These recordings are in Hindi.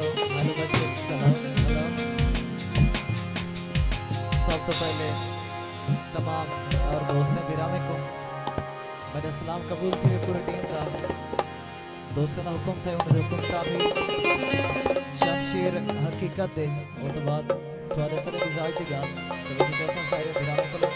हेलो बच्चे, सलाम। हेलो। सब तो पहले तमाम और दोस्तों गिरामे को मेरा सलाम कबूल थे। पूरी टीम का दोस्तों का हुक्म थे, उन्हें हुक्म का भी चंद शेर हकीकत दे वो तो बाद थोड़े सारे मिजाज दी गाल तो लेकिन कैसा सारे गिरामे को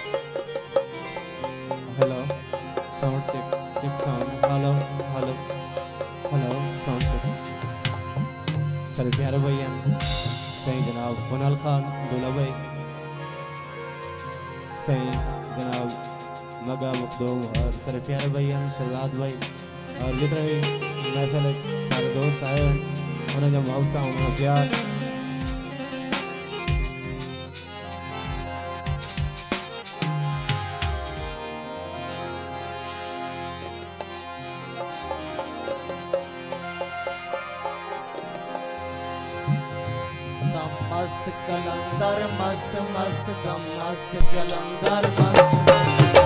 hello sound check check sound hello hello hello sound check sir प्यारे भैया सही जनाब कुनाल खान दूल्हा भाई सही जनाब मगा मखदूम और सर प्यारे भैया शहजाद भाई और जितने भी महफिल सारे दोस्त आए हैं उन्हें जब मोहब्बत उन्हें प्यार मस्त कलंदर मस्त मस्त दम मस्त कलंदर मस्त